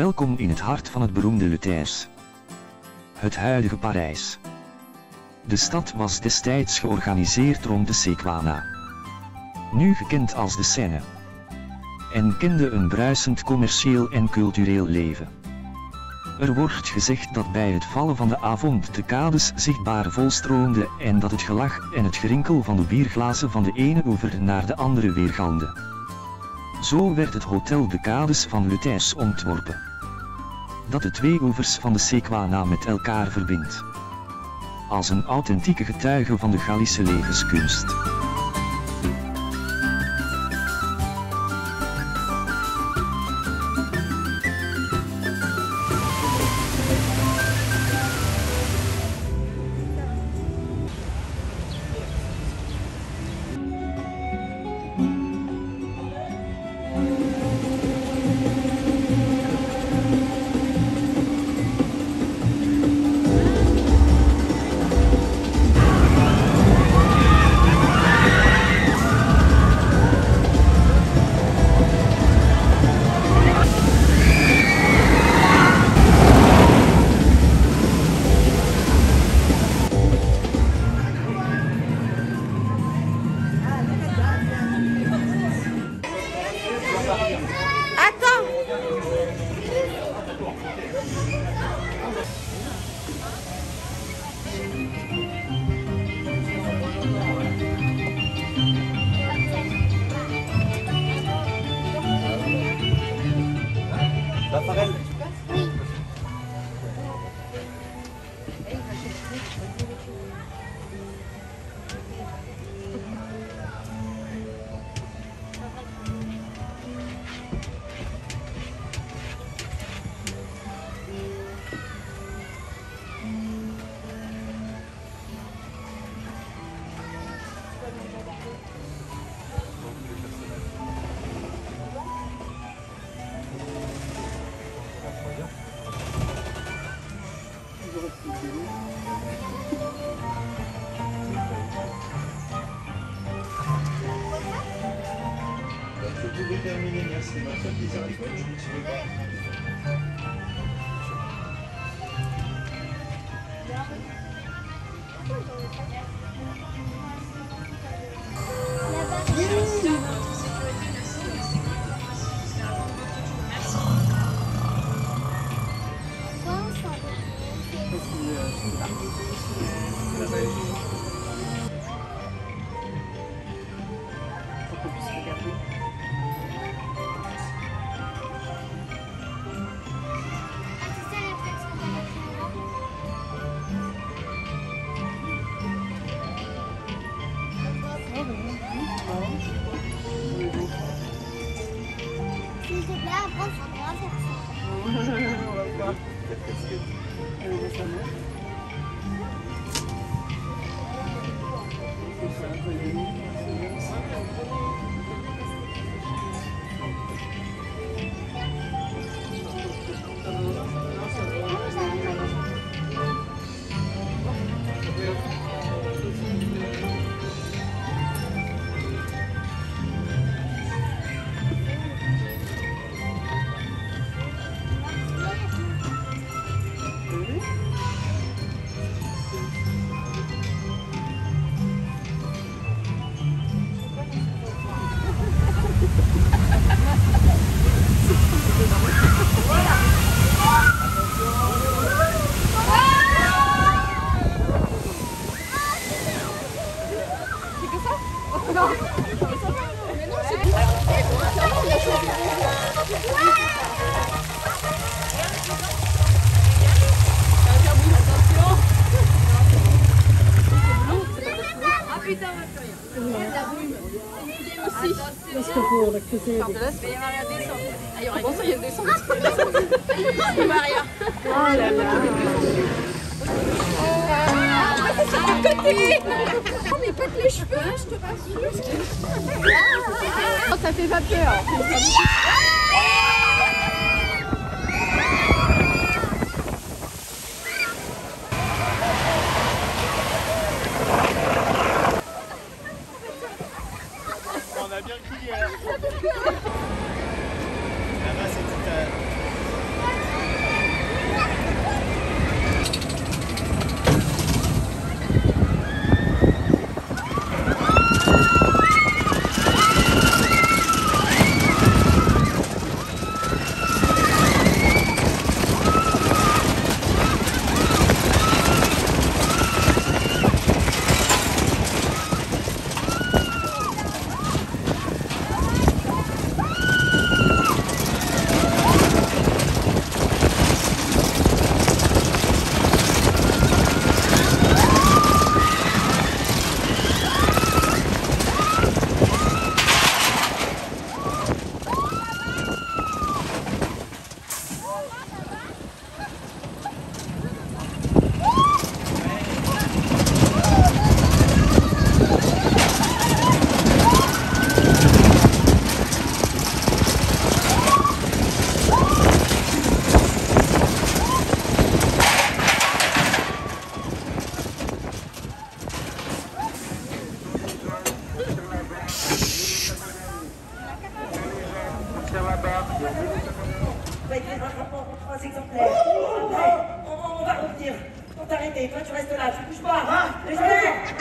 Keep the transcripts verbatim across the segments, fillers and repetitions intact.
Welkom in het hart van het beroemde Le Thijs. Het huidige Parijs. De stad was destijds georganiseerd rond de Sequana, nu gekend als de Seine, en kende een bruisend commercieel en cultureel leven. Er wordt gezegd dat bij het vallen van de avond de kades zichtbaar volstroomden en dat het gelach en het gerinkel van de bierglazen van de ene oever naar de andere weergalmde. Zo werd het Hotel de Kades van Le Thijs ontworpen, dat de twee oevers van de Sequana met elkaar verbindt, als een authentieke getuige van de Gallische levenskunst. Raphaël. Vous pouvez terminer, merci. Merci, plaisir. Bonne journée, je vais S'il te plaît, après, il faudra faire ça. On va voir. Peut-être casquette. Elle va s'en mettre. C'est ça, ça y est. Parce que pour l'électricité. Par de là, il y aura la descente. Ah, il y aura bon, ça, il y a une descente. C'est Maria. Oh là là. Ah, c'est sur le côté. Oh, mais pas que les cheveux, hein, je te rassure. Oh, ça fait pas peur. On a bien crié. Là-bas, c'est tout à...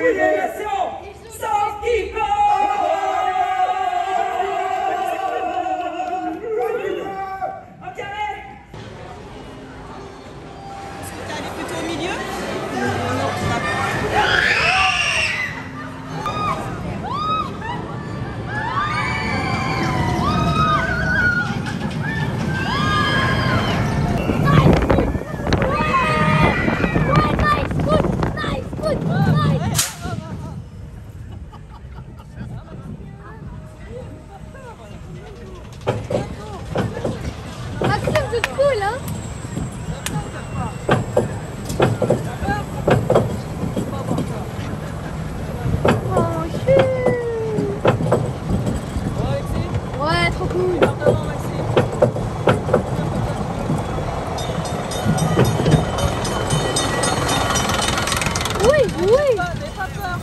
Relégation sans keeper. Un carré. Est-ce que tu es allé plutôt au milieu? Maxime, c'est cool, hein? Oh, chut. Ouais, trop cool. Oui, oui. N'aie pas peur.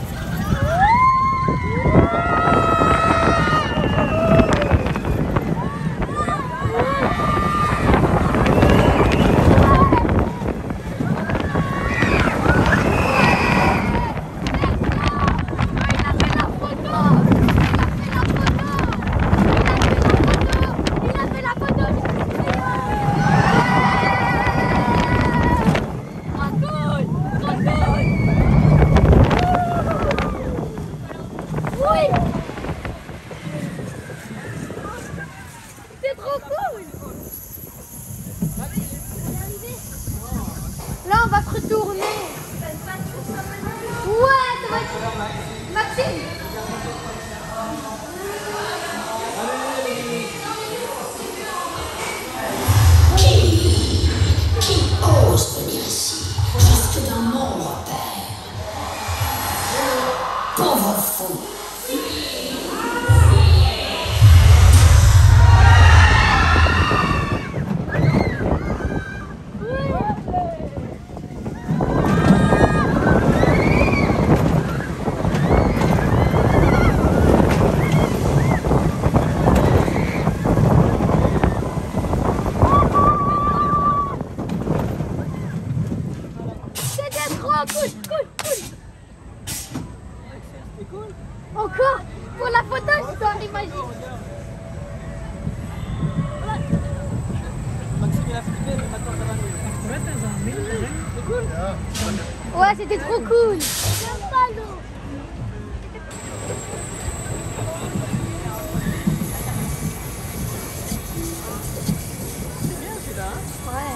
C'est trop cool. Là, on va se retourner. Ouais, ça va être... Maxime. Qui ose venir ici, jusque dans mon repère? Pauvre fou! C'était trop cool, cool, cool. Encore pour la photo, c'est magique. Maxime il a flippé, mais maintenant ça va mieux. C'est cool. Ouais, c'était trop cool. J'aime pas l'eau. C'est bien celui-là. Hein. Ouais.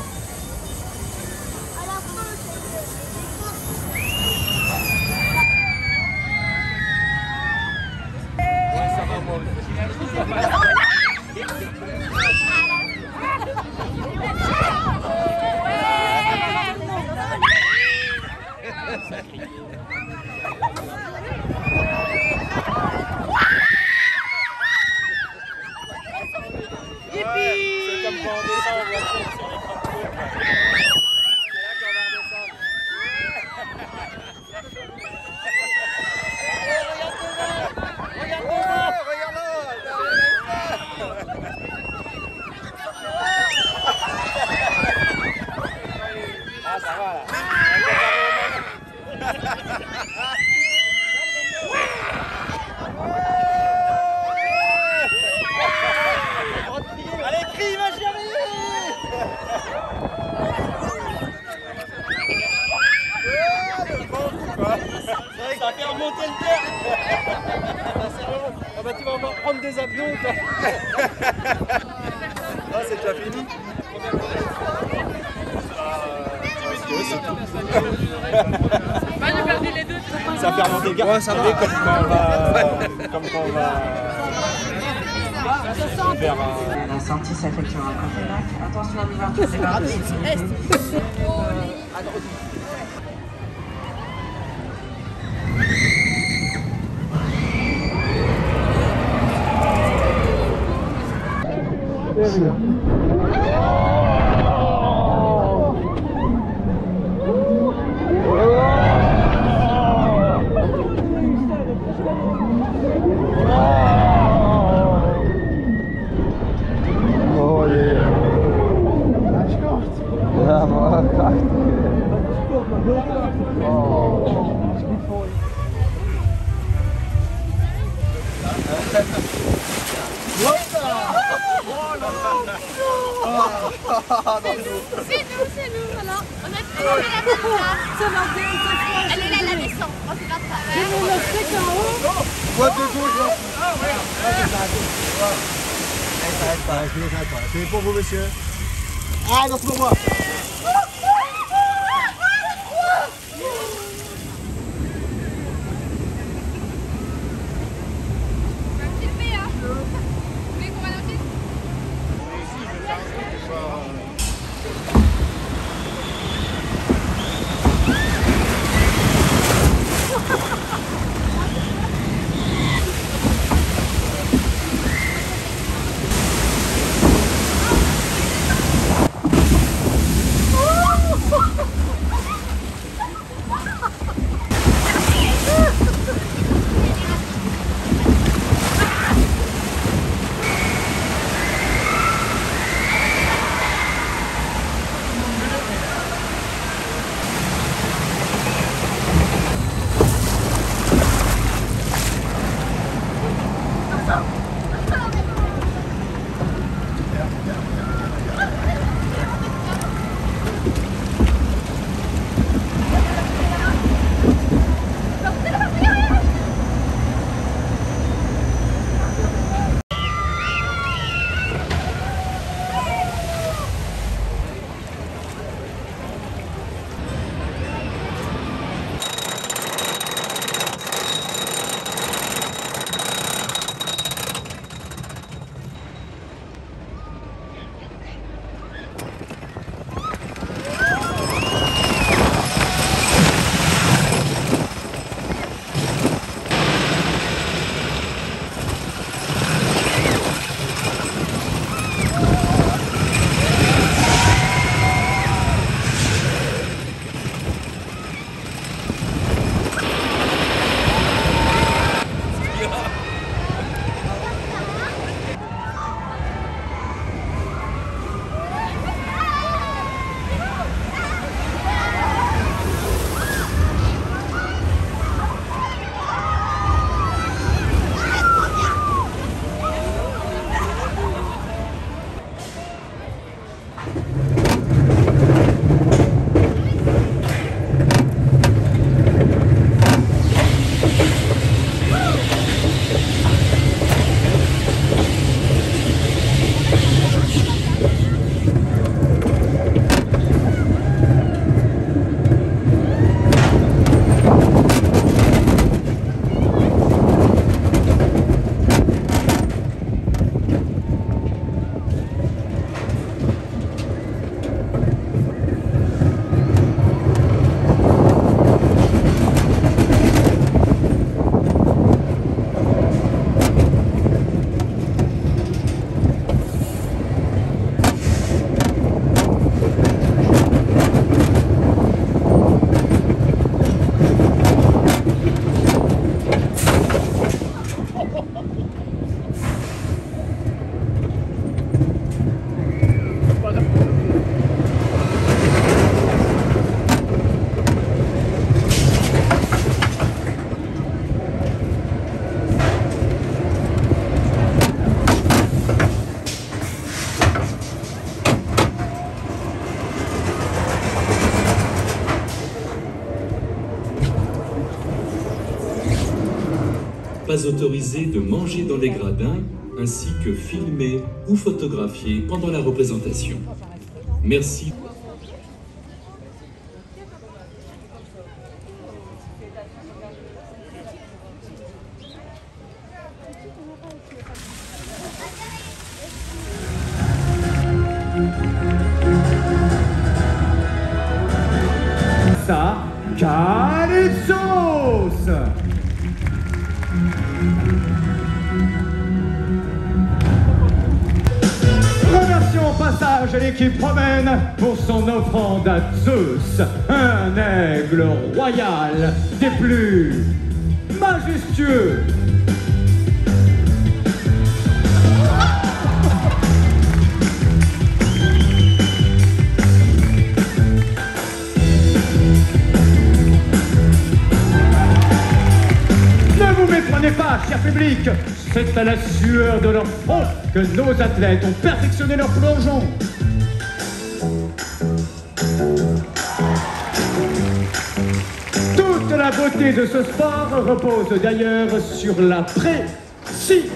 C'est comme quand on descend en voiture sur les grandes côtes. C'est là qu'on va redescendre. Regarde devant! Regarde devant! Ah, ça va là. Allez, crie, ma chérie! Ça fait remonter le terre! Ah bah tu vas encore prendre des avions toi! Ah c'est déjà fini? Ça fait remonter le gars. Ouais, ça va. Comme quand on va... Comme quand on va... Vers un... La sortie s'effectuera à Copenhague. Attention à l'ouverture des barres de sécurité. Oh. C'est nous, c'est nous, voilà. On a trouvé la bonne place. Elle est là, la descente. Moi, c'est la travers. Et on le fait en haut. Ouais, de gauche, là. Ah ouais. Allez, ça arrête pas, je ne s'arrête pas. C'est pour vous, monsieur. Ah, non, c'est pour moi. Pas autorisé de manger dans les gradins, ainsi que filmer ou photographier pendant la représentation. Merci. Ça, calypsos. Remercions au passage l'équipe romaine pour son offrande à Zeus, un aigle royal des plus majestueux. Ne vous mettez comprenez pas, cher public, c'est à la sueur de leur front que nos athlètes ont perfectionné leur plongeon. Toute la beauté de ce sport repose d'ailleurs sur la précision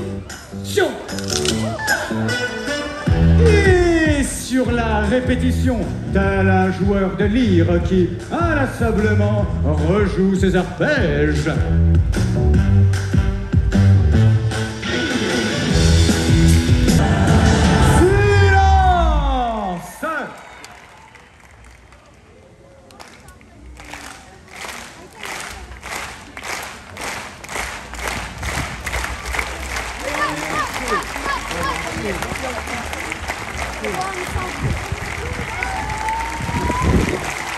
et sur la répétition, tel un joueur de lyre qui inlassablement rejoue ses arpèges. Silence.